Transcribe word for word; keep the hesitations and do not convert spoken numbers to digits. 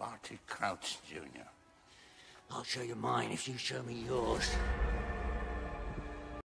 Barty Crouch, Junior I'll show you mine if you show me yours.